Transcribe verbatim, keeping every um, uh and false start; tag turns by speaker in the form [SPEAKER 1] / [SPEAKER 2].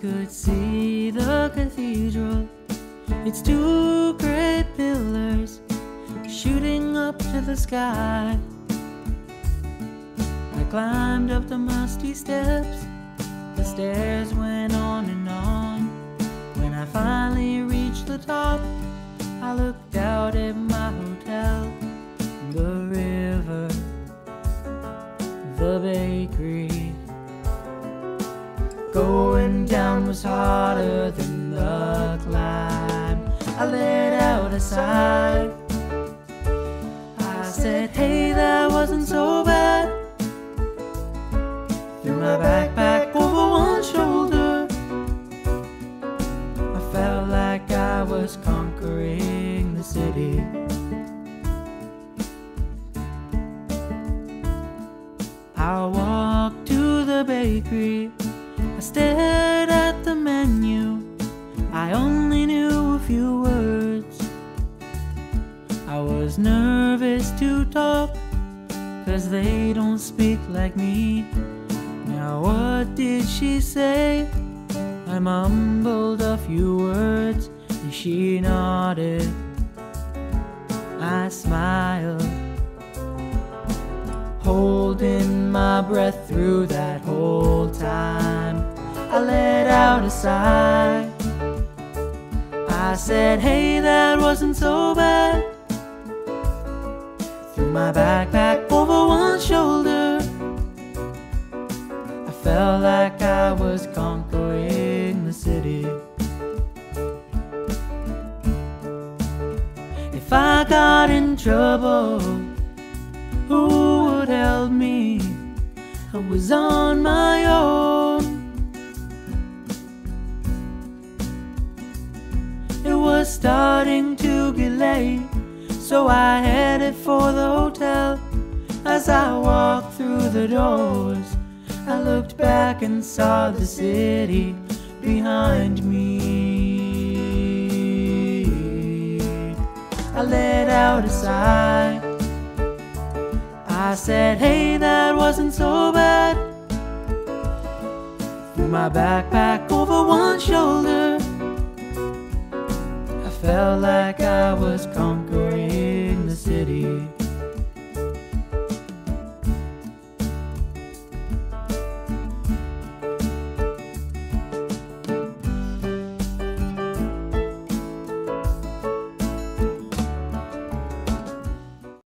[SPEAKER 1] could see the cathedral, its two great pillars shooting up to the sky. I climbed up the musty steps, the stairs went on and on. When I finally reached the top, I looked out at my hotel, the river, the bakery. Going down was harder than the climb. I let out a sigh. I said, hey, that wasn't so bad. Threw my backpack over one shoulder. I felt like I was conquering the city. I walked to the bakery. I stared at the menu. I only knew a few words. I was nervous to talk, 'cause they don't speak like me. Now what did she say? I mumbled a few words and she nodded. I smiled, holding my breath through that whole time. I let out a sigh. I said, hey, that wasn't so bad. Threw my backpack over one shoulder. I felt like I was conquering the city. If I got in trouble, who would help me? I was on my own. It was starting to get late, so I headed for the hotel. As I walked through the doors, I looked back and saw the city behind me. I let out a sigh. I said, hey, that wasn't so bad. Threw my backpack over one shoulder. I felt like I was conquering the city.